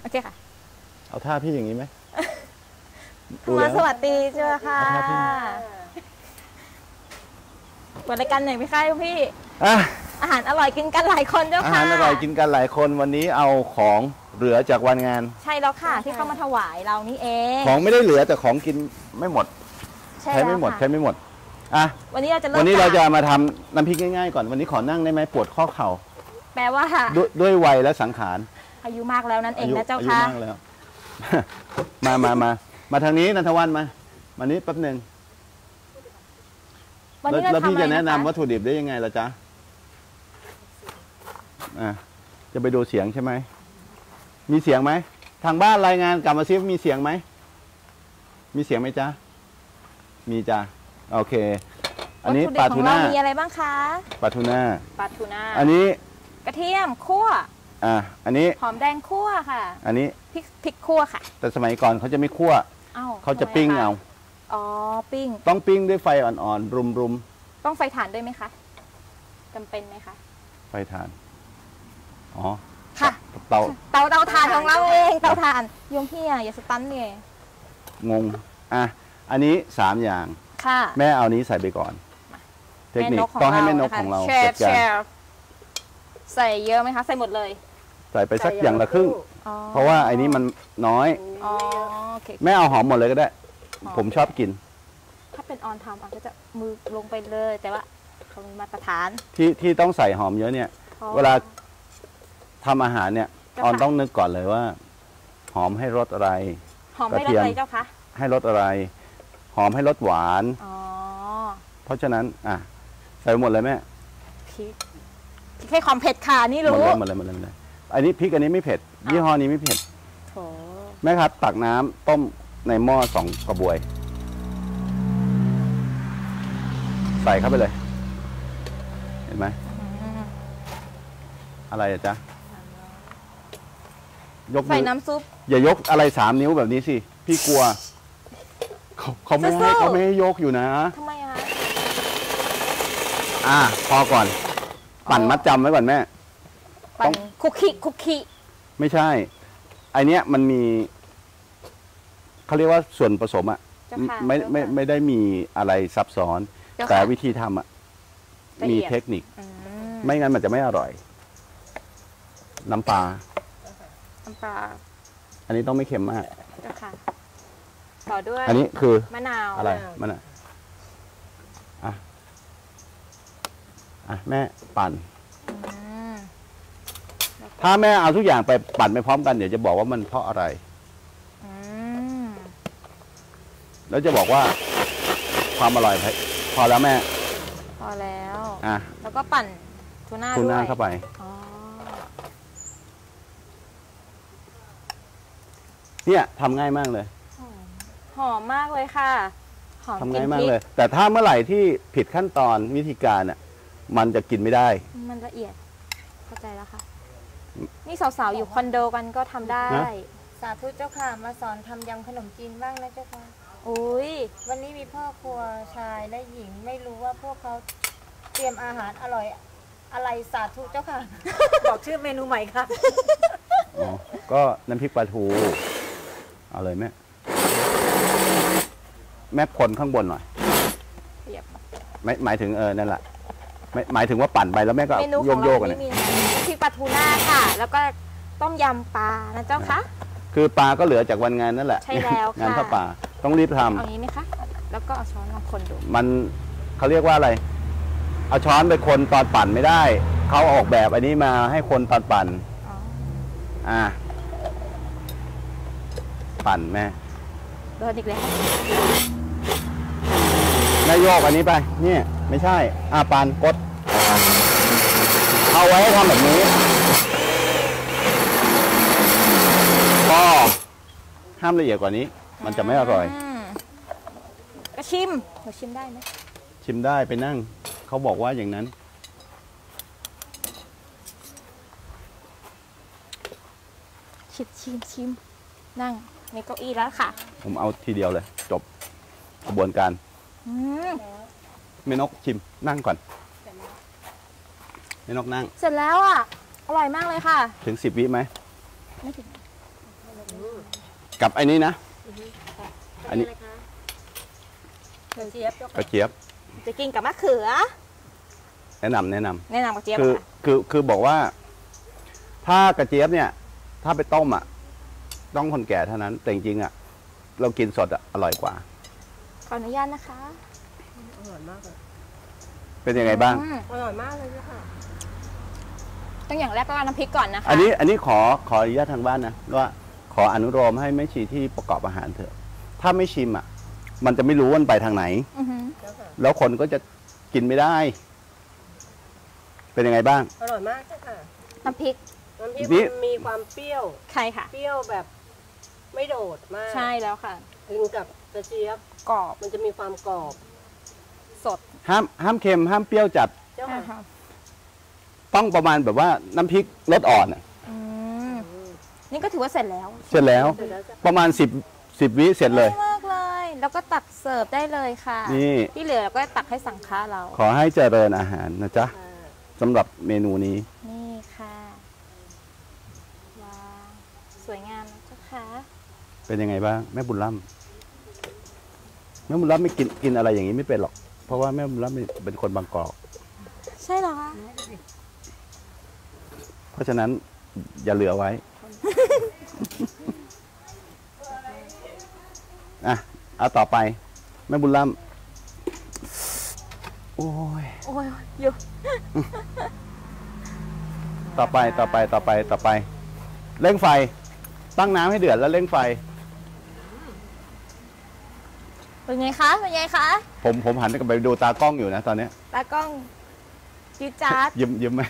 อเคค่ะเอาท่าพี่อย่างนี้ไหมมาสวัสดีเจ้าค่ะเปิดรายการหน่อยไหมคะพี่อาหารอร่อยกินกันหลายคนเจ้าค่ะอาหารอร่อยกินกันหลายคนวันนี้เอาของเหลือจากวันงานใช่แล้วค่ะที่เข้ามาถวายเรานี่เองของไม่ได้เหลือแต่ของกินไม่หมดใช้ไม่หมดวันนี้เราจะมาทำน้ำพริกง่ายๆก่อนวันนี้ขอนั่งได้ไหมปวดข้อเข่าแปลว่าด้วยวัยและสังขารอายุมากแล้วนั่นเองนะเจ้าค่ะอายุมากแล้วมาทางนี้นันทวันมานี้แป๊บหนึ่งแล้วพี่จะแนะนำวัตถุดิบได้ยังไงล่ะจ๊ะจะไปดูเสียงใช่ไหมมีเสียงไหมทางบ้านรายงานกลับมาซิมีเสียงไหมมีเสียงไหมจ๊ะมีจ้ะโอเคอันนี้ปลาทูน่ามีอะไรบ้างคะปลาทูน่าอันนี้กระเทียมคั่วอันนี้หอมแดงคั่วค่ะอันนี้พริกคั่วค่ะแต่สมัยก่อนเขาจะไม่คั่วเขาจะปิ้งเอาปิ้งต้องปิ้งด้วยไฟอ่อนๆรุมต้องไฟถ่านด้วยไหมคะจำเป็นไหมคะไฟถ่านค่ะเตาถ่านของเราเองเตาถ่านโยมพี่อย่าสตันเลยงงอันนี้3อย่างค่ะแม่เอานี้ใส่ไปก่อนเทคนิคต้องให้แม่นกของเราจัดการใส่เยอะไหมคะใส่หมดเลยใส่ไปสักอย่างละครึ่งเพราะว่าไอ้นี้มันน้อยแม่เอาหอมหมดเลยก็ได้ผมชอบกินถ้าเป็นออนทำก็จะมือลงไปเลยแต่ว่าเขามีมาตรฐานที่ต้องใส่หอมเยอะเนี่ยเวลาทำอาหารเนี่ยออนต้องนึกก่อนเลยว่าหอมให้รสอะไรหอมให้รสอะไรเจ้าคะให้รสอะไรหอมให้รสหวานเพราะฉะนั้นใส่หมดเลยแม่พริกให้ความเผ็ดค่ะนี่รู้หมดเลยอันนี้พริกอันนี้ไม่เผ็ดยี่ห้อนี้ไม่เผ็ดแม่ครับตักน้ำต้มในหม้อ2 กระบวยใส่เข้าไปเลยเห็นไหมอะไรจ๊ะยกใส่น้ำซุปอย่ายกอะไร3 นิ้วแบบนี้สิพี่กลัวเขาไม่ให้ยกอยู่นะทำไมพอก่อนปั่นมัดจำไว้ก่อนแม่ปั่นคุกกี้ไม่ใช่ไอเนี้ยมันมีเขาเรียกว่าส่วนผสมไม่ได้มีอะไรซับซ้อนแต่วิธีทำมีเทคนิคไม่งั้นมันจะไม่อร่อยน้ำปลาอันนี้ต้องไม่เค็มมากต่อด้วยอันนี้คือมะนาวอะไรมะนาวแม่ปั่นถ้าแม่เอาทุกอย่างไปปั่นไปพร้อมกันเดี๋ยวจะบอกว่ามันเพราะอะไรแล้วจะบอกว่าความอร่อยพอแล้วแม่พอแล้วแล้วก็ปั่นทูน่าเข้าไปเนี่ยทำง่ายมากเลยหอมมากเลยค่ะทำง่ายมากเลยแต่ถ้าเมื่อไหร่ที่ผิดขั้นตอนวิธีการมันจะกินไม่ได้มันละเอียดเข้าใจแล้วค่ะนี่สาวๆอยู่คอนโดกันก็ทำได้สาธุเจ้าค่ะมาสอนทำยำขนมจีนบ้างนะเจ้าค่ะวันนี้มีพ่อครัวชายและหญิงไม่รู้ว่าพวกเขาเตรียมอาหารอร่อยอะไรสาธุเจ้าค่ะบอกชื่อเมนูใหม่ค่ะก็น้ำพริกปลาทูเอาเลยแม่คนข้างบนหน่อยหมายถึงนั่นแหละหมายถึงว่าปั่นไปแล้วแม่ก็โยกกันเนี่ยพริกปลาทูน่าค่ะแล้วก็ต้มยำปลานะเจ้าคะคือปลาก็เหลือจากวันงานนั่นแหละใช่แล้วค่ะงานผ้าป่าต้องรีบทำเอางี้ไหมคะแล้วก็เอาช้อนมาคนดูมันเขาเรียกว่าอะไรเอาช้อนไปคนตอนปั่นไม่ได้เขาออกแบบอันนี้มาให้คนตอนปั่นปั่นแม่โดนอีกแล้วแม่โยกอันนี้ไปเนี่ยไม่ใช่ปั่นกดเอาไว้ทำแบบนี้ก็ห้ามละเอียดกว่านี้มันจะไม่อร่อยก็ชิมได้ไหมชิมได้ไปนั่งเขาบอกว่าอย่างนั้นชิมนั่งในเก้าอี้แล้วค่ะผมเอาทีเดียวเลยจบกระบวนการแม่นกชิมนั่งก่อนแม่นกนั่งเสร็จแล้วอร่อยมากเลยค่ะถึง10 วิไหมไม่ถึงกับไอ้นี้นะ อันนี้กระเจี๊ยบกระเจี๊ยบจะกินกับมะเขือแนะนำแนะนำกระเจี๊ยบคือค่ะคือบอกว่า ถ้ากระเจี๊ยบเนี่ย ถ้าไปต้มอ่ะต้องคนแก่เท่านั้น แต่จริงๆอ่ะเรากินสดอ่ะอร่อยกว่าขออนุญาตนะคะอร่อยมากเลยเป็นยังไงบ้างอร่อยมากเลยค่ะต้องอย่างแรกก็น้ำพริกก่อนนะคะอันนี้ขออนุญาตทางบ้านนะว่าขออนุโลมให้แม่ชีที่ประกอบอาหารเถอะ ถ้าไม่ชิมอ่ะ มันจะไม่รู้ว่ามันไปทางไหนอือหือแล้วคนก็จะกินไม่ได้ เป็นยังไงบ้างอร่อยมากจ้ะค่ะน้ำพริกน้ำพริกนี่มันมีความเปรี้ยวใช่ค่ะเปรี้ยวแบบไม่โดดมากใช่แล้วค่ะกินกับกระเจี๊ยบกรอบมันจะมีความกรอบสดห้ามเค็มห้ามเปรี้ยวจัดเจ้าค่ะค่ะต้องประมาณแบบว่าน้ำพริกรสอ่อนอะอืมนี่ก็ถือว่าเสร็จแล้วเสร็จแล้วเสร็จแล้วจ้ะประมาณ10 วิเสร็จเลยง่ายมากเลย แล้วก็ตักเสิร์ฟได้เลยค่ะนี่ที่เหลือเราก็ตักให้สังฆาเราขอให้เจริญอาหารนะจ๊ะค่ะสำหรับเมนูนี้นี่ค่ะ ว้าว สวยงามนะเจ้าค่ะเป็นยังไงบ้างแม่บุญล่ำแม่บุญล่ำไม่กินอะไรอย่างนี้ไม่เป็นหรอก เพราะว่าแม่บุญล่ำเป็นคนบางกอกใช่เหรอคะเพราะฉะนั้นอย่าเหลือไว้ อ่ะเอาต่อไปแม่บุญล่ำโอ้ยโอ้ยอยู่ต่อไปเร่งไฟ ตั้งน้ำให้เดือดแล้วเร่งไฟเป็นไงคะ เป็นไงคะผมหันกลับไปดูตากล้องอยู่นะตอนเนี้ยตากล้องจี๊ดจ๊าดยิ้มไหม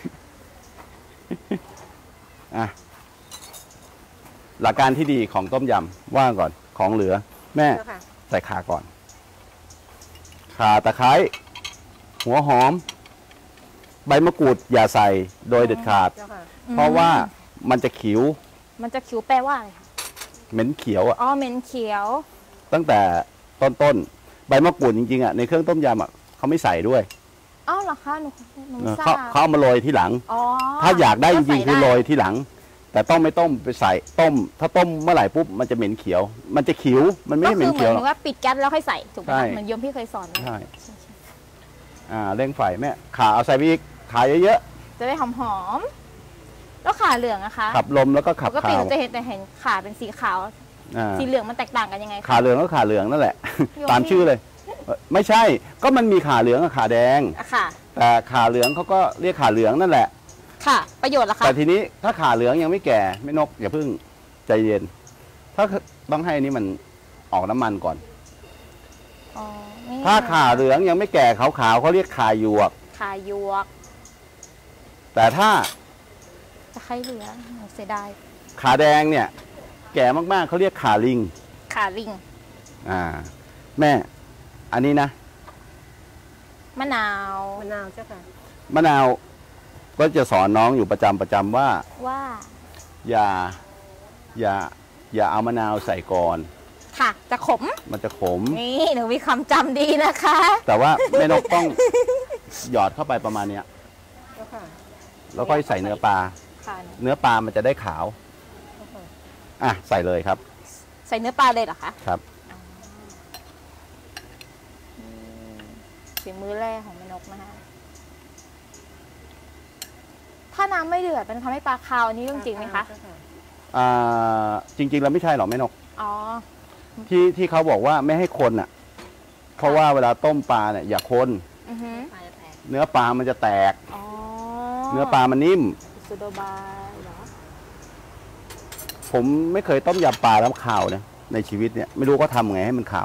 อ่ะหลักการที่ดีของต้มยำว่าก่อนของเหลือ แม่เจ้าค่ะใส่ข่าก่อนข่าตะไคร้หัวหอม ใบมะกรูดอย่าใส่โดยเด็ดขาดเจ้าค่ะเพราะว่ามันจะขิวมันจะคิ้วแปลว่าอะไรคะเหม็นเขียวอ่ะอ๋อเหม็นเขียวตั้งแต่ต้นใบมะกรูดจริงๆอ่ะในเครื่องต้มยำอ่ะเขาไม่ใส่ด้วยอ้าวเหรอคะหนูไม่ทราเขาบเอามาโรยที่หลังอ๋อถ้าอยากได้จริงๆก็คือใส่โรได้ยที่หลัง แต่ต้องไม่ต้มไปใส่ต้ม ถ้าต้มเมื่อไหร่ปุ๊บมันจะเหม็นเขียว มันจะขิวมันไม่ก็ใช่เหคืม็อน เหมืเขีอยวน หรอกว่าปิดแก๊สแล้วค่อยใส่ถูกไหมใช่คะเหมือนโยมพี่เคยสอนไว้ใช่เร่งไฟแม่ขาเอาใส่ไปอีกขาเยอะจะได้หอมๆแล้วขาเหลืองอะคะๆขับลมแล้วก็ขับปกติขาวเราจะเห็นแต่เห็นขาเป็นสีขาวอ่าสีเหลืองมันแตกต่างกันยังไงคะขาเหลืองก็ขาเหลืองนั่นแหละโยมตามชื่อเลย ไม่ใช่ ก็มันมีขาเหลืองกับขาแดงอะค่ะแต่ขาเหลืองเขาก็เรียกขาเหลืองนั่นแหละค่ะ ประโยชน์ล่ะคะแต่ทีนี้ถ้าขาเหลืองยังไม่แก่ไม่นกอย่าเพิ่งใจเย็น ถ้าต้องให้อันนี้มันออกน้ำมันก่อนอ๋อนี่ถ้าขาเหลืองยังไม่แก่ขาวๆเขาเรียกขาหยวกขาหยวกแต่ถ้าจะใครเหลือหนูเสียดายขาแดงเนี่ย แก่มากๆเขาเรียกขาลิงขาลิงแม่อันนี้นะมะนาวมะนาวเจ้าค่ะมะนาวก็จะสอนน้องอยู่ประจำว่าว่าอย่าเอามะนาวใส่ก่อนค่ะ จะขมมันจะขมนี่หนูมีคำจำดีนะคะแต่ว่าแม่นกต้องหยอดเข้าไปประมาณเนี้ยเจ้าค่ะแล้วค่อยใส่เนื้อปลาค่ะเนื้อปลามันจะได้ขาวเจ้าค่ะอ่ะใส่เลยครับใส่เนื้อปลาเลยเหรอคะครับฝีมือแรกของแม่นกนะคะถ้าน้ำไม่เดือดมันทำให้ปลาคาวอันนี้เรื่องจริงไหมคะเจ้าค่ะจริงๆแล้วไม่ใช่หรอกแม่นกอ๋อที่เขาบอกว่าไม่ให้คนอ่ะ เพราะว่าเวลาต้มปลาเนี่ยอย่าคนอือฮึปลาจะแตกเนื้อปลามันจะแตกอ๋อเนื้อปลามันนิ่มสุโดบายเหรอผมไม่เคยต้มยำปลาแล้วขาวนะในชีวิตเนี่ยไม่รู้ก็ทำไงให้มันขาว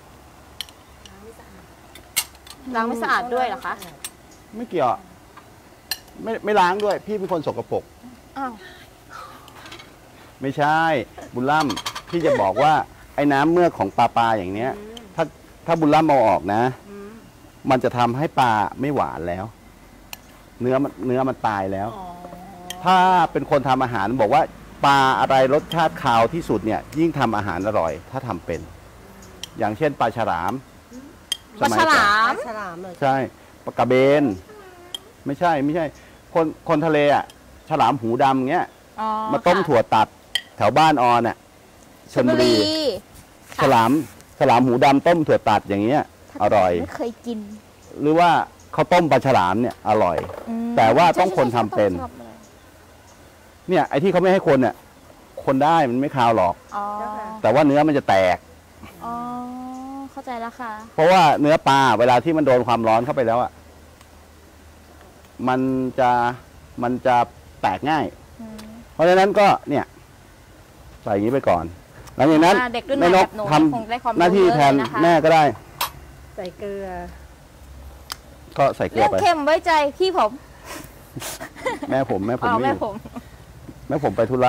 ล้างไม่สะอาดด้วยเหรอคะไม่เกี่ยวไม่ล้างด้วย พี่เป็นคนสกปรกอ้าวไม่ใช่บุญล่ำพี่จะบอกว่าไอ้น้ำเมือกของปลาอย่างเนี้ย ถ้าบุญล่ำเอาออกนะ มันจะทำให้ปลาไม่หวานแล้ว เนื้อมันตายแล้วอ๋อถ้าเป็นคนทำอาหารบอกว่าปลาอะไรรสชาติคาวที่สุดเนี่ย ยิ่งทำอาหารอร่อย ถ้าทำเป็น อย่างเช่นปลาฉลามปลาฉลามฉลามเลยใช่ปลากระเบน ไม่ใช่ คนทะเลอ่ะฉลามหูดำเงี้ยอ๋อมาต้มค่ะถั่วตัดแถวบ้านออนอ่ะชลบุรีฉลามหูดำต้มถั่วตัดอย่างเงี้ยอร่อยไม่เคยกินหรือว่าข้าวต้มปลาฉลามเนี่ยอร่อยแต่ว่าต้องคนทำเป็นเนี่ยไอ้ที่เขาไม่ให้คนเนี่ยคนได้มันไม่คาวหรอกแต่ว่าเนื้อมันจะแตกอ๋อเข้าใจแล้วค่ะเพราะว่าเนื้อปลาเวลาที่มันโดนความร้อนเข้าไปแล้วอ่ะมันจะแตกง่ายเพราะฉะนั้นก็เนี่ยใส่อย่างนี้ไปก่อนหลังจากนั้นแม่นกทำหน้าที่แทนแม่ก็ได้ใส่เกลือก็ใส่เกลือไปเรื่องเค็มไว้ใจพี่ผมแม่ผมไม่อยู่แม่ผมไปธุระ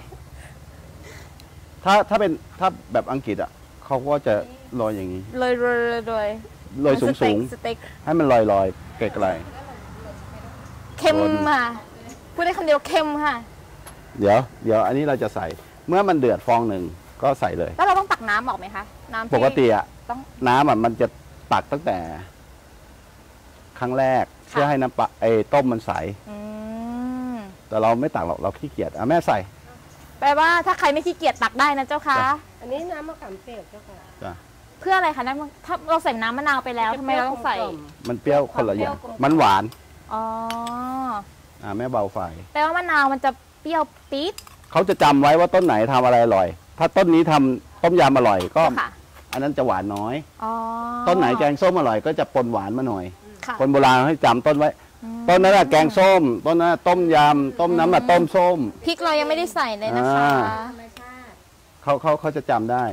ถ้าแบบอังกฤษอ่ะเขาก็จะลอยอย่างนี้ลอยสูงให้มันลอยไกลเค็มค่ะพูดได้คำเดียวเค็มค่ะเดี๋ยวอันนี้เราจะใส่เมื่อมันเดือดฟองหนึ่งก็ใส่เลยแล้วเราต้องตักน้ำออกไหมคะน้ำปกติอ่ะน้ำอ่ะมันจะตักตั้งแต่ครั้งแรกเพื่อให้น้ำปลาต้มมันใสแต่เราไม่ตักหรอกเราขี้เกียจแม่ใส่แปลว่าถ้าใครไม่ขี้เกียจตักได้นะเจ้าค่ะอันนี้น้ำมะขามเปียกเจ้าค่ะเพื่ออะไรคะน้ำถ้าเราใส่น้ำมะนาวไปแล้วทำไมเราต้องใส่มันเปรี้ยวคนละอย่างมันหวานอ๋อแม่เบาไฟแปลว่ามะนาวมันจะเปรี้ยวปี๊ดเขาจะจำไว้ว่าต้นไหนทำอะไรอร่อยถ้าต้นนี้ทำต้มยำอร่อยก็อันนั้นจะหวานน้อยต้นไหนแกงส้มอร่อยก็จะปนหวานมาหน่อยคนโบราณให้จำต้นไว้ต้นนั้นแกงส้มต้นนั้นต้มยำต้มน้ำต้มส้มพริกเรายังไม่ได้ใส่เลยนะคะเขาจะจำได้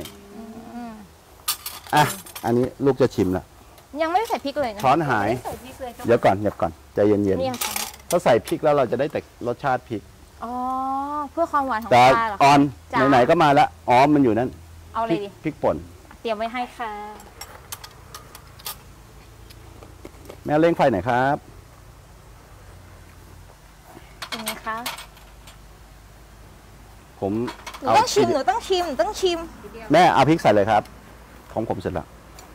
อันนี้ลูกจะชิมละยังไม่ได้ใส่พริกเลยนะช้อนหายเดี๋ยวก่อนใจเย็นๆถ้าใส่พริกแล้วเราจะได้แต่รสชาติพริกเพื่อความหวานของปลาเหรอออนไหนๆก็มาแล้วมันอยู่นั่นเอาเลยดิพริกป่นเตรียมไว้ให้ค่ะแม่เร่งไฟหน่อยครับเป็นไงคะผมหนูต้องชิมแม่เอาพริกใส่เลยครับของผมเสร็จแล้ว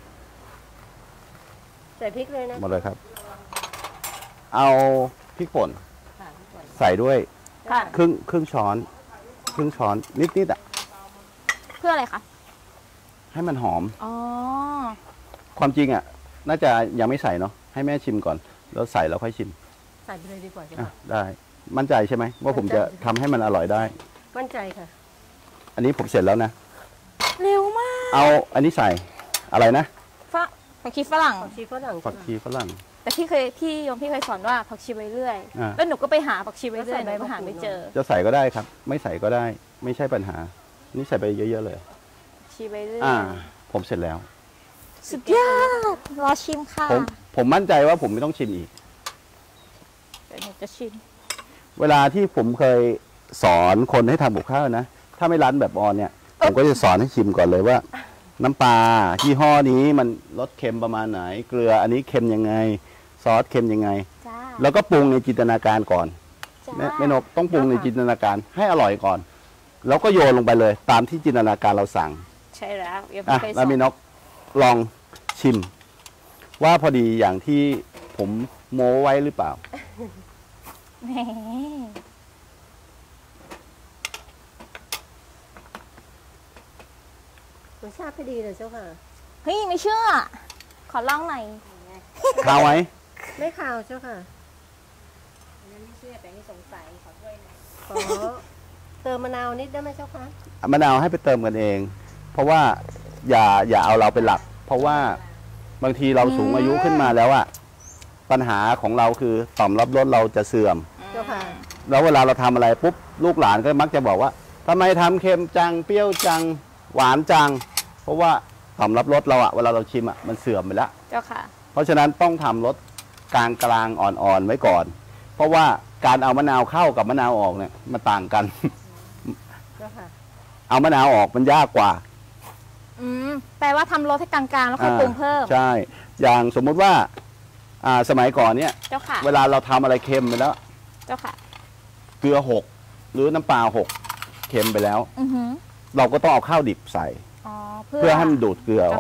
ใส่พริกเลยนะหมดเลยครับเอาพริกป่นใส่ด้วยครึ่งช้อนนิดอ่ะเพื่ออะไรคะให้มันหอมความจริงอ่ะน่าจะยังไม่ใส่เนาะให้แม่ชิมก่อนแล้วใส่แล้วค่อยชิมใส่ไปเลยดีกว่าได้มั่นใจใช่ไหมว่าผมจะทำให้มันอร่อยได้มั่นใจค่ะอันนี้ผมเสร็จแล้วนะเร็วมากเอาอันนี้ใส่อะไรนะผักชีฝรั่งแต่พี่ยมเคยสอนว่าผักชีใบเลื่อยแล้วหนูก็ไปหาผักชีใบเลื่อยหนูก็หาไม่เจอจะใส่ก็ได้ครับไม่ใส่ก็ได้ไม่ใช่ปัญหานี่ใส่ไปเยอะๆเลยชีใบเลื่อยผมเสร็จแล้วสุดยอดรอชิมค่ะผมมั่นใจว่าผมไม่ต้องชิมอีกเดี๋ยวหนูจะชิมเวลาที่ผมเคยสอนคนให้ทำกับข้าวนะถ้าไม่ร้านแบบออนเนี่ยผมก็จะสอนให้ชิมก่อนเลยว่าน้ำปลายี่ห้อนี้มันรสเค็มประมาณไหนเกลืออันนี้เค็มยังไงซอสเค็มยังไงแล้วก็ปรุงในจินตนาการก่อนแม่นกต้องปรุงในจินตนาการให้อร่อยก่อนแล้วก็โยนลงไปเลยตามที่จินตนาการเราสั่งใช่แล้วแล้วแม่นกลองชิมว่าพอดีอย่างที่ผมโม้ไว้หรือเปล่ารสชาติพอดีเลยเจ้าค่ะเฮ้ยไม่เชื่อขอลองหน่อยคาวไหมไม่คาวเจ้าค่ะนั้นไม่เชื่อแต่นี่สงสัยขอด้วยนะขอเติมมะนาวนิดได้ไหมเจ้าค่ะมะนาวให้ไปเติมกันเองเพราะว่าอย่าเอาเราเป็นหลักเพราะว่าบางทีเราสูงอายุขึ้นมาแล้วอะปัญหาของเราคือต่อมรับรสเราจะเสื่อมเจ้าค่ะแล้วเวลาเราทำอะไรปุ๊บลูกหลานก็มักจะบอกว่าทำไมทำเค็มจังเปรี้ยวจังหวานจังเพราะว่าต่อมรับรสเราอะเวลาเราชิมอะมันเสื่อมไปแล้วเจ้าค่ะเพราะฉะนั้นต้องทำรสกลางอ่อนๆไว้ก่อนเพราะว่าการเอามะนาวเข้ากับมะนาวออกเนี่ยมันต่างกันเจ้าค่ะเอามะนาวออกมันยากกว่าแปลว่าทำรสให้กลางๆแล้วค่อยปรุงเพิ่มใช่อย่างสมมุติว่าสมัยก่อนเนี่ยเจ้าค่ะเวลาเราทำอะไรเค็มไปแล้วเจ้าค่ะเกลือหกหรือน้ำปลาหกเค็มไปแล้วเราก็ต้องเอาข้าวดิบใส่เพื่อให้มันดูดเกลือ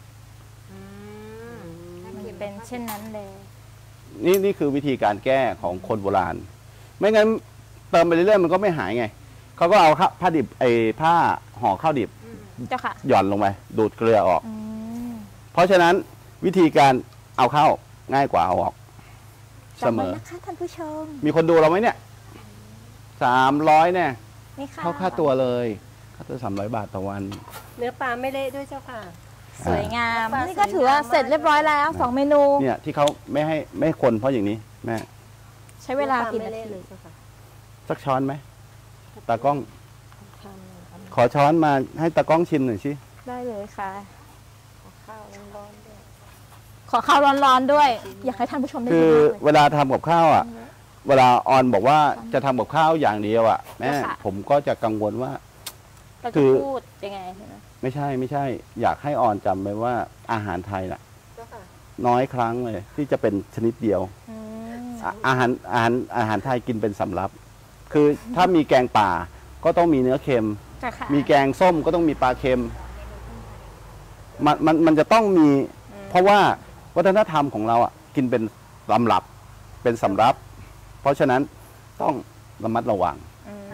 เป็นเช่นนั้นเลยนี่คือวิธีการแก้ของคนโบราณไม่งั้นเติมไปเรื่อยๆมันก็ไม่หายไงเขาก็เอาผ้าดิบผ้าห่อข้าวดิบเจ้าค่ะหย่อนลงไปดูดเกลือออกเพราะฉะนั้นวิธีการเอาเข้าง่ายกว่าเอาออกเสมอนะคะท่านผู้ชมมีคนดูเราไหมเนี่ย300เนี่ยนี่ค่ะเท่าค่าตัวเลยค่าตัว300 บาทต่อวันเนื้อปลาไม่เละด้วยเจ้าค่ะสวยงามนี่ก็ถือว่าเสร็จเรียบร้อยแล้ว2 เมนูเนี่ยที่เขาไม่คนเพราะอย่างนี้แม่ใช้เวลากี่นาทีสักช้อนไหมตากล้องขอช้อนมาให้ตากล้องชิมหน่อยสิได้เลยค่ะขอข้าวร้อนๆด้วยอยากให้ท่านผู้ชมได้ดูคือเวลาทำกับข้าวอ่ะเวลาออนบอกว่าจะทำกับข้าวอย่างเดียวอ่ะแม่ผมก็จะกังวลว่าคือพูดยังไงไม่ใช่อยากให้ออนจำไว้ว่าอาหารไทยน่ะน้อยครั้งเลยที่จะเป็นชนิดเดียวอาหารไทยกินเป็นสำรับคือถ้ามีแกงป่าก็ต้องมีเนื้อเค็มมีแกงส้มก็ต้องมีปลาเค็มมันจะต้องมีเพราะว่าวัฒนธรรมของเราอ่ะกินเป็นลำรับเป็นสำรับเพราะฉะนั้นต้องระมัดระวัง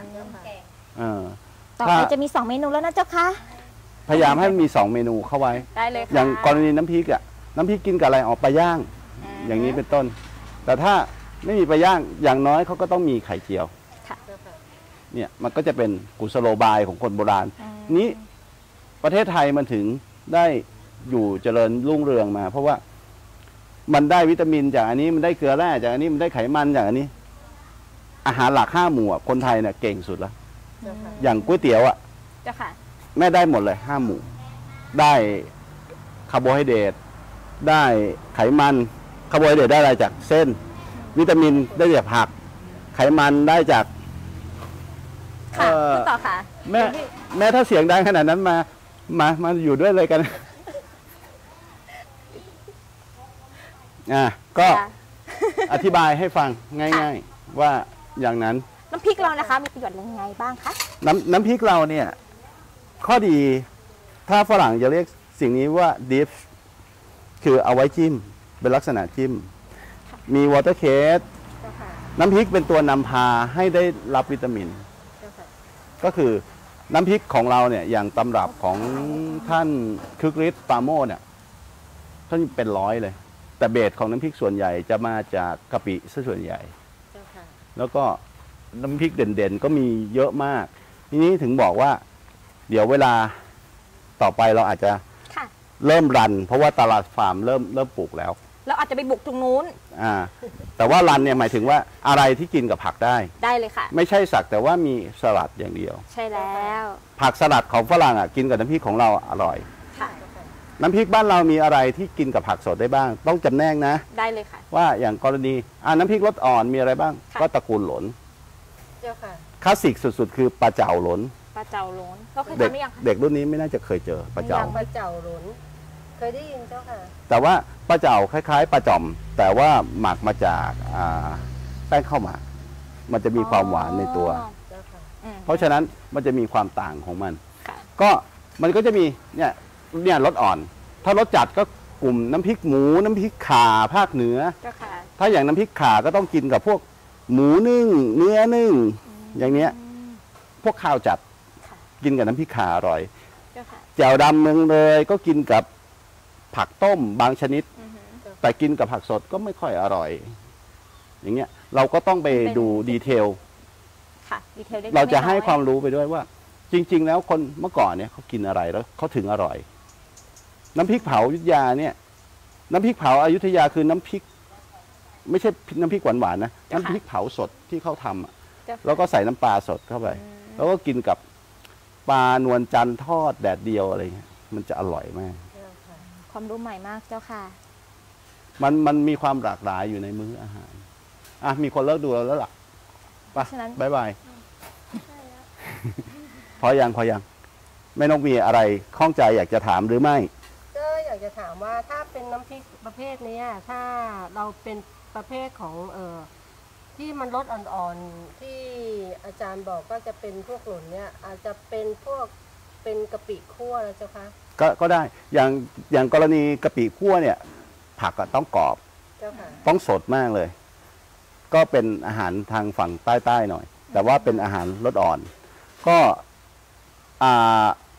ต่อไปจะมี2 เมนูแล้วนะเจ้าค่ะพยายามให้มี2 เมนูเข้าไว้ได้เลยค่ะอย่างกรณีน้ำพริกอ่ะน้ำพริกกินกับอะไรออกปลาย่างอย่างนี้เป็นต้นแต่ถ้าไม่มีปลาย่างอย่างน้อยเขาก็ต้องมีไข่เจียวเนี่ยมันก็จะเป็นกุศโลบายของคนโบราณนี้ประเทศไทยมันถึงได้อยู่เจริญรุ่งเรืองมาเพราะว่ามันได้วิตามินจากอันนี้มันได้เกลือแร่จากอันนี้มันได้ไขมันจากอันนี้อาหารหลัก5 หมู่คนไทยเนี่ยเก่งสุดแล้วอย่างก๋วยเตี๋ยวอ่ะแม่ได้หมดเลย5 หมู่ได้คาร์โบไฮเดรตได้ไขมันคาร์โบไฮเดรตได้อะไรจากเส้นวิตามินได้จากผักไขมันได้จากคุณต่อค่ะแม่ถ้าเสียงดังขนาดนั้นมาอยู่ด้วยเลยกันก็อธิบายให้ฟังง่ายๆว่าอย่างนั้นน้ำพริกเรานะคะมีประโยชน์ยังไงบ้างคะน้ำพริกเราเนี่ยข้อดีถ้าฝรั่งจะเรียกสิ่งนี้ว่า dip คือเอาไว้จิ้มเป็นลักษณะจิ้มมีวอเตอร์เคสน้ำพริกเป็นตัวนำพาให้ได้รับวิตามินก็คือน้ำพริกของเราเนี่ยอย่างตำรับของท่านคึกฤทธิ์ปราโมชเนี่ยท่านเป็น100เลยแต่เบสของน้ำพริกส่วนใหญ่จะมาจากกะปิซะส่วนใหญ่แล้วก็น้ำพริกเด่นๆก็มีเยอะมากทีนี้ถึงบอกว่าเดี๋ยวเวลาต่อไปเราอาจจะเริ่มรันเพราะว่าตลาดฟาร์มเริ่มปลูกแล้วเราอาจจะไปบุกตรงนู้นแต่ว่ารันเนี่ยหมายถึงว่าอะไรที่กินกับผักได้เลยค่ะไม่ใช่สักแต่ว่ามีสลัดอย่างเดียวใช่แล้วผักสลัดของฝรั่งกินกับน้ำพริกของเราอร่อยน้ำพริกบ้านเรามีอะไรที่กินกับผักสดได้บ้างต้องจำแนกนะได้เลยค่ะว่าอย่างกรณีน้ำพริกรสอ่อนมีอะไรบ้างก็ตระกูลหลนคลาสสิกสุดๆคือปลาเจ่าหลนปลาเจ่าหลนเขาเคยทำไหมยังคะเด็กรุ่นนี้ไม่น่าจะเคยเจอปลาเจ่าหลนเคยได้ยินเจ้าค่ะแต่ว่าปลาเจ่าคล้ายๆปลาจ่อมแต่ว่าหมักมาจากแป้งข้าวหมากมันจะมีความหวานในตัวเพราะฉะนั้นมันจะมีความต่างของมันก็มันก็จะมีเนี่ยรสอ่อนถ้ารสจัดก็กลุ่มน้ำพริกหมูน้ำพริกข่าภาคเหนือถ้าอย่างน้ำพริกข่าก็ต้องกินกับพวกหมูนึ่งเนื้อนึ่งอย่างเนี้ยพวกข้าวจัดกินกับน้ำพริกข่าอร่อยแจ่วดำเมืองเลยก็กินกับผักต้มบางชนิดแต่กินกับผักสดก็ไม่ค่อยอร่อยอย่างเงี้ยเราก็ต้องไปดูดีเทลเราจะให้ความรู้ไปด้วยว่าจริงๆแล้วคนเมื่อก่อนเนี่ยเขากินอะไรแล้วเขาถึงอร่อยน้ำพริกเผาอยุธยาเนี่ยน้ำพริกเผาอยุธยาคือน้ำพริกไม่ใช่น้ำพริกหวานๆนะน้ำพริกเผาสดที่เขาทำแล้วก็ใส่น้ำปลาสดเข้าไปแล้วก็กินกับปลานวลจันทร์ทอดแดดเดียวอะไรเงี้ยมันจะอร่อยมากความรู้ใหม่มากเจ้าค่ะมันมีความหลากหลายอยู่ในมื้ออาหารมีคนเลิกดูเราแล้วล่ะไปบ๊ายบายพอยังแม่นกมีอะไรข้องใจอยากจะถามหรือไม่ก็อยากจะถามว่าถ้าเป็นน้ำพริกประเภทนี้ถ้าเราเป็นประเภทของที่มันรสอ่อนๆที่อาจารย์บอกก็จะเป็นพวกหล่นเนี่ยอาจจะเป็นพวกเป็นกะปิคั่วแล้วเจ้าคะก็ได้อย่างกรณีกะปิคั่วเนี่ยผักก็ต้องกรอบต้องสดมากเลยก็เป็นอาหารทางฝั่งใต้ๆหน่อยแต่ว่าเป็นอาหารรสอ่อนก็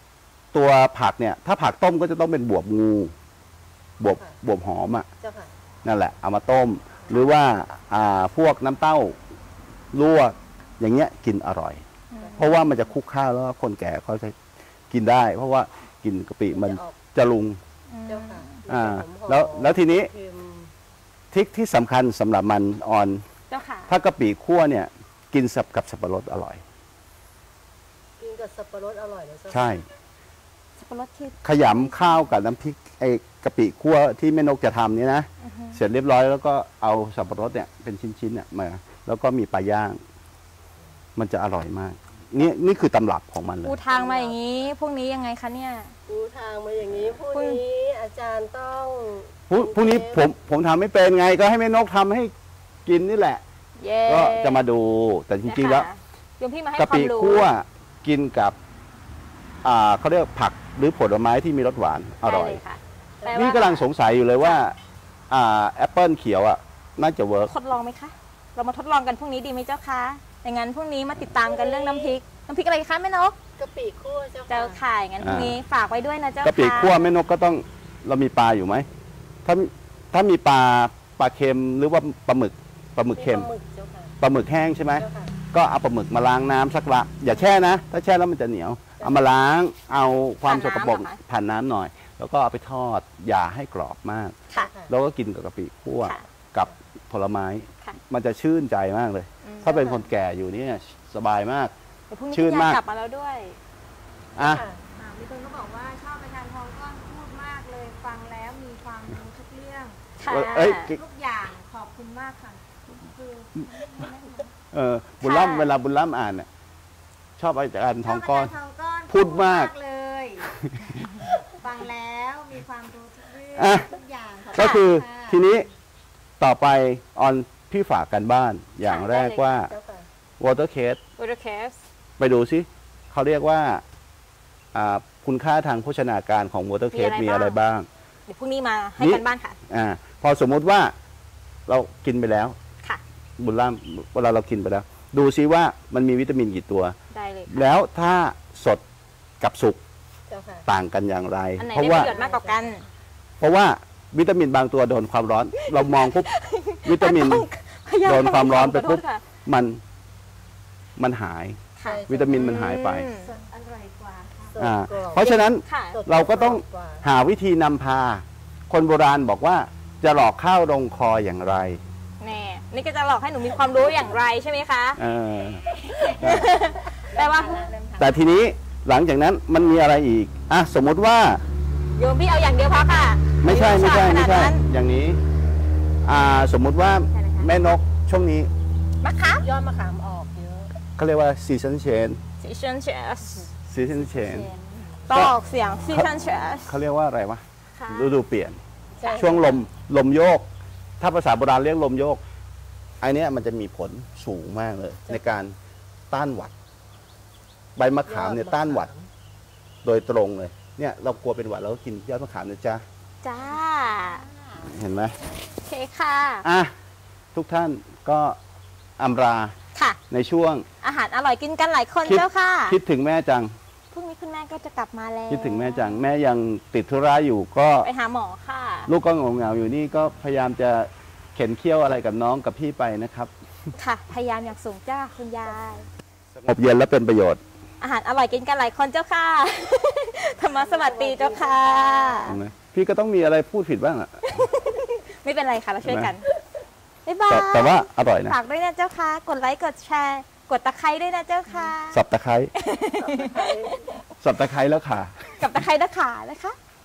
ตัวผักเนี่ย ถ้าผักต้มก็จะต้องเป็นบวบงูบวบหอมอ่ะเจ้าค่ะนั่นแหละเอามาต้ม หรือว่าพวกน้ำเต้าลวกอย่างเงี้ยกินอร่อย เพราะว่ามันจะคลุกข้าวแล้วคนแก่เขาจะกินได้ เพราะว่ากินกะปิมันจะลุงเจ้าค่ะแล้วทีนี้ทริคที่สำคัญสำหรับมันออนเจ้าค่ะถ้ากะปิคั่วเนี่ย กินกับสับปะรดอร่อยกินกับสับปะรดอร่อยเลยเจ้าใช่สับปะรดที่ขยำข้าวกับน้ำพริกไอ้กะปิคั่วที่แม่นกจะทำเนี่ยนะเสร็จเรียบร้อยแล้วก็เอาสับปะรดเนี่ยเป็นชิ้นๆเนี่ยมาแล้วก็มีปลาย่าง มันจะอร่อยมากนี่คือตำรับของมันเลยปูทางมาอย่างนี้ พวกนี้ยังไงคะเนี่ยปูทางมาอย่างนี้พรุ่งนี้อาจารย์ต้องพรุ่งนี้ผมทำไม่เป็นไงก็ให้แม่นกทำให้กินนี่แหละเย้ก็จะมาดูแต่จริงๆแล้วโยมพี่มาให้กะควาปิมรู้คั่วกินกับเขาเรียกผักหรือผลไม้ที่มีรสหวานอร่อยได้เลยค่ะแปลว่านี่กำลังสงสัยอยู่เลยว่าแอปเปิลเขียวอ่ะน่าจะเวิร์กทดลองไหมคะ เรามาทดลองกันพรุ่งนี้ดีไหมเจ้าคะอย่างนั้นพรุ่งนี้มาติดตามกันเรื่องน้ำพริกอะไรคะแม่นกกะปิคั่วเจ้าเจ้าค่ะค่ะอย่างนั้นพรุ่งนี้ฝากไว้ด้วยนะเจ้ากะปิคั่วแม่นกก็ต้องเรามีปลาอยู่ไหมถ้ามีปลาเค็มหรือว่าปลาหมึกเค็มปลาหมึกเจ้าค่ะปลาหมึกแห้งใช่ไหมเจ้าค่ะก็เอาปลาหมึกมาล้างน้ำสักละอย่าแช่นะ ถ้าแช่แล้วมันจะเหนียว เอามาล้างเอาความสกปรกผ่านน้ำหน่อย แล้วก็เอาไปทอดอย่าให้กรอบมากค่ะแล้วก็กินกับกะปิคั่วค่ะกับผลไม้ค่ะมันจะชื่นใจมากเลย ถ้าเป็นคนแก่อยู่เนี่ยสบายมากเดี๋ยวพรุ่งนี้ชื่นคุณมายาก ยกลับมาแล้วด้วยอ่ะมีคนก็บอกว่าชอบอาจารย์ทองก้อนพูดมากเลยฟังแล้วมีความรู้ทุกเรื่องค่ะเอ้ยทุกอย่างขอบคุณมากค่ะคือบุญล่ำเวลาบุญล่ำอ่านน่ะชอบอาจารย์ทองก้อนชบาจารย์ทองก้อนพูดมากเลย ฟังแล้วมีความรู้ทุกเรื่องอ่ะทุกอย่างขบณก็คือค่ะทีนี้ต่อไปออนพี่ฝากกันบ้านอย่างแรกว่าเจ้าค่ะ water case water case ไปดูซิเขาเรียกว่าคุณค่าทางโภชนาการของ water case มีอะไรบ้างเดี๋ยวพรุ่งนี้มาให้กันบ้านค่ะพอสมมุติว่าเรากินไปแล้วค่ะบุญล่ำเวลาเรากินไปแล้ว ดูซิว่ามันมีวิตามินกี่ตัวได้เลยค่ะแล้วถ้าสดกับสุกเจ้าค่ะต่างกันอย่างไรอันไหนเพราะได้ปว่าระโยชน์มากกว่ากันเพราะว่าวิตามินบางตัวโดนความร้อน เรามองปุ๊บวิตามิน โดนความร้อนไปปุ๊บขอโทษค่ะมันหายค่ะวิตามินมันหายไปอืมสดอร่อยกว่าค่ะอ่าสดกว่าเพราะฉะนั้นค่ะเราก็ต้องกว่าหาวิธีนำพา คนโบราณบอกว่าจะหลอกข้าวลงคออย่างไรแน่นี่ก็จะหลอกให้หนูมีความรู้อย่างไรใช่ไหมคะเออแปลว่าแต่ทีนี้หลังจากนั้นมันมีอะไรอีกสมมุติว่าโยมพี่เอาอย่างเดียวพอค่ะไม่ใช่ขนาดนั้นอย่างนี้สมมุติว่าใช่ไหมคะแม่นกช่วงนี้มะขามยอดมะขามออกเยอะเขาเรียกว่า season change season change season change ต้องออกเสียง season change เขาเรียกว่าอะไรวะค่ะฤดูเปลี่ยนใช่ช่วงลมโยก ถ้าภาษาโบราณเรียกลมโยกไอเนี้ยมันจะมีผลสูงมากเลย ในการต้านหวัด ใบมะขามเนี่ยต้านหวัดโดยตรงเลย เนี่ยเรากลัวเป็นหวัดเราก็กินยอดมะขามนะจ๊ะจ้าเห็นไหมโอเคค่ะทุกท่านก็อำลาค่ะในช่วงอาหารอร่อยกินกันหลายคนคิดเจ้าค่ะคิดถึงแม่จังพรุ่งนี้คุณแม่ก็จะกลับมาแล้วคิดถึงแม่จัง แม่ยังติดธุระอยู่ก็ไปหาหมอค่ะลูกก็เหงาๆอยู่นี่ก็พยายามจะเข็นเคี้ยวอะไรกับน้องกับพี่ไปนะครับค่ะ พยายามอย่างสูงจ้าคุณยายสงบเย็นและเป็นประโยชน์อาหารอร่อยกินกันหลายคนเจ้าค่ะ ธรรมะสวัสดีเจ้าค่ะเห็นไหมพี่ก็ต้องมีอะไรพูดผิดบ้างอะไม่เป็นไรค่ะ เราช่วยกัน บ๊ายบายแต่ว่าอร่อยนะฝากด้วยนะเจ้าค่ะ กดไลค์ กดแชร์ กดตะไคร้ด้วยนะเจ้าค่ะสับตะไคร้สับตะไคร้แล้วค่ะกับตะไคร้ตะขานะคะ